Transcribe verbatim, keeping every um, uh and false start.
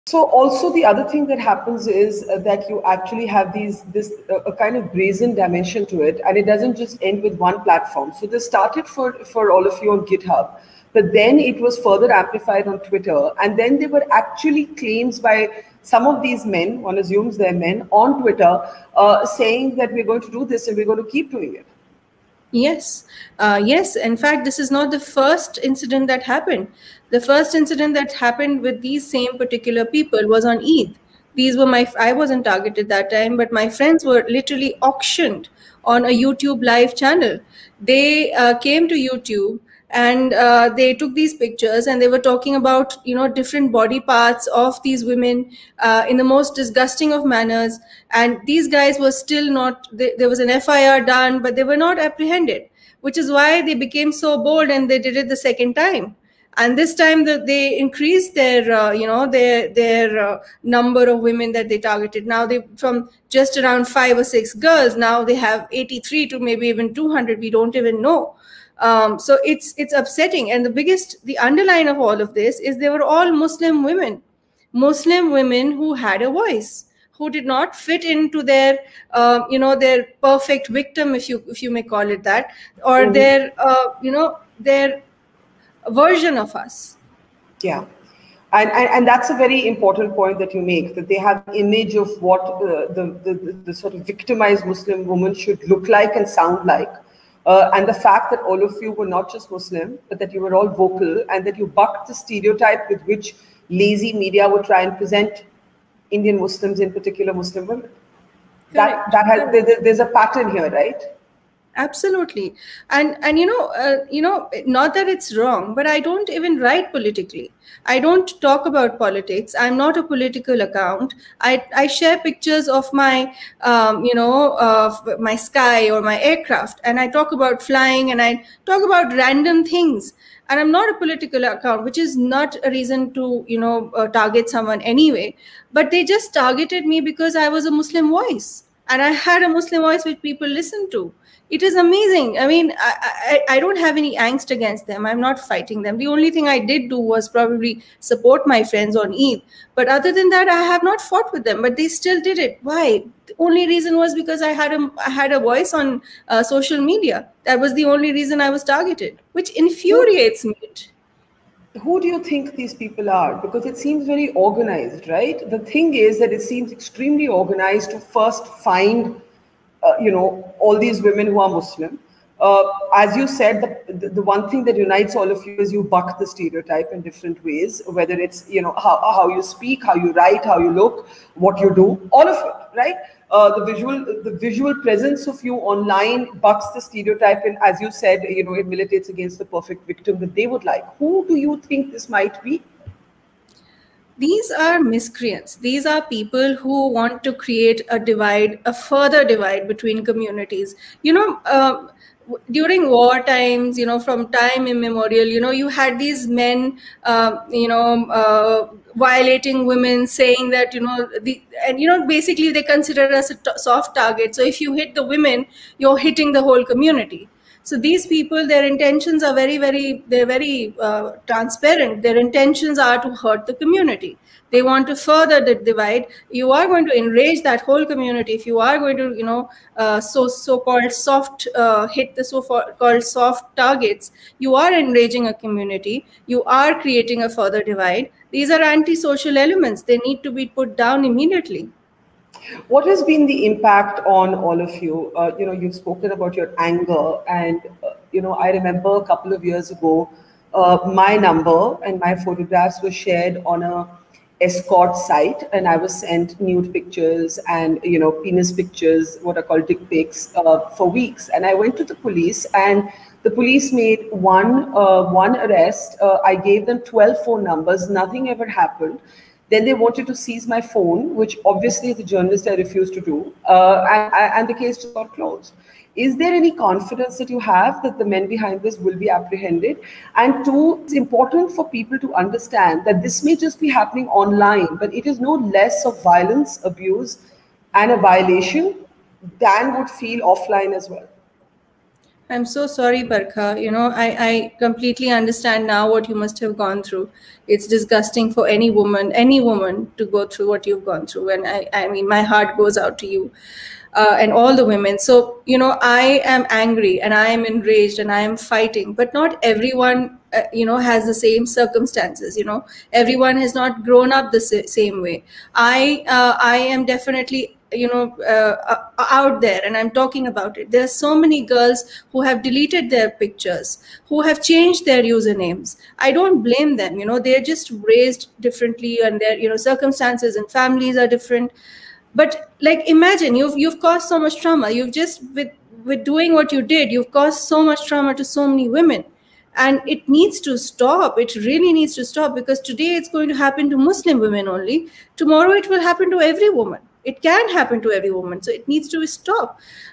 So also the other thing that happens is uh, that you actually have these this uh, a kind of brazen dimension to it, and it doesn't just end with one platform. So this started for for all of you on GitHub, but then it was further amplified on Twitter, and then there were actually claims by some of these men, one assumes they're men, on Twitter, uh, saying that we're going to do this and we're going to keep doing it. Yes, uh, yes. In fact, this is not the first incident that happened. The first incident that happened with these same particular people was on Eid. These were my, I wasn't targeted that time, but my friends were literally auctioned on a YouTube live channel. They uh, came to YouTube and uh, they took these pictures and they were talking about, you know, different body parts of these women uh, in the most disgusting of manners. And these guys were still not, they, there was an F I R done, but they were not apprehended, which is why they became so bold and they did it the second time. And this time the, they increased their, uh, you know, their their uh, number of women that they targeted. Now they, from just around five or six girls, now they have eighty-three to maybe even two hundred. We don't even know. Um, so it's it's upsetting. And the biggest, the underline of all of this is they were all Muslim women, Muslim women who had a voice, who did not fit into their, uh, you know, their perfect victim, if you if you may call it that, or mm-hmm. their, uh, you know, their version of us. Yeah. And, and, and that's a very important point that you make, that they have an image of what uh, the, the, the sort of victimized Muslim woman should look like and sound like. Uh, and the fact that all of you were not just Muslim, but that you were all vocal and that you bucked the stereotype with which lazy media would try and present Indian Muslims, in particular Muslim women. That, that has, there, there's a pattern here, right? Absolutely. And, and you know, uh, you know, not that it's wrong, but I don't even write politically. I don't talk about politics. I'm not a political account. I, I share pictures of my, um, you know, uh, my sky or my aircraft. And I talk about flying and I talk about random things. And I'm not a political account, which is not a reason to, you know, uh, target someone anyway. But they just targeted me because I was a Muslim voice. And I had a Muslim voice which people listened to. It is amazing. I mean, I, I, I don't have any angst against them. I'm not fighting them. The only thing I did do was probably support my friends on Eid. But other than that, I have not fought with them, but they still did it. Why? The only reason was because I had a, I had a voice on uh, social media. That was the only reason I was targeted, which infuriates me. Who do you think these people are? Because it seems very organized, right? The thing is that it seems extremely organized to first find Uh, you know, all these women who are Muslim. Uh, as you said, the, the, the one thing that unites all of you is you buck the stereotype in different ways, whether it's, you know, how, how you speak, how you write, how you look, what you do, all of it, right? Uh, the visual the visual presence of you online bucks the stereotype, and as you said, you know, it militates against the perfect victim that they would like. Who do you think this might be? These are miscreants. These are people who want to create a divide, a further divide between communities. You know, uh, during war times, you know, from time immemorial, you know, you had these men, uh, you know, uh, violating women, saying that, you know, the, and, you know, basically they consider us a t- soft target. So if you hit the women, you're hitting the whole community. So these people, their intentions are very, very, they're very uh, transparent. Their intentions are to hurt the community. They want to further the divide. You are going to enrage that whole community. If you are going to, you know, uh, so, so-called soft, uh, hit the so-called soft targets, you are enraging a community. You are creating a further divide. These are anti-social elements. They need to be put down immediately. What has been the impact on all of you? Uh, you know, you've spoken about your anger, and uh, you know, I remember a couple of years ago, uh, my number and my photographs were shared on a escort site, and I was sent nude pictures and, you know, penis pictures, what are called dick pics, uh, for weeks. And I went to the police, and the police made one uh, one arrest. Uh, I gave them twelve phone numbers. Nothing ever happened. Then they wanted to seize my phone, which obviously as a journalist I refused to do, uh, and, and the case just got closed. Is there any confidence that you have that the men behind this will be apprehended? And two, it's important for people to understand that this may just be happening online, but it is no less of violence, abuse, and a violation than would feel offline as well. I'm so sorry, Barkha. You know, I, I completely understand now what you must have gone through. It's disgusting for any woman, any woman to go through what you've gone through. And I, I mean, my heart goes out to you uh, and all the women. So, you know, I am angry and I am enraged and I am fighting, but not everyone, uh, you know, has the same circumstances. You know, everyone has not grown up the sa- same way. I, uh, I am definitely you know uh, out there, and I'm talking about it. There are so many girls who have deleted their pictures, who have changed their usernames. I don't blame them. You know, they're just raised differently, and their you know circumstances and families are different. But like, imagine you've you've caused so much trauma. You've just with with doing what you did, you've caused so much trauma to so many women. And it needs to stop. It really needs to stop, because today it's going to happen to Muslim women only. Tomorrow it will happen to every woman. It can happen to every woman. So it needs to stop.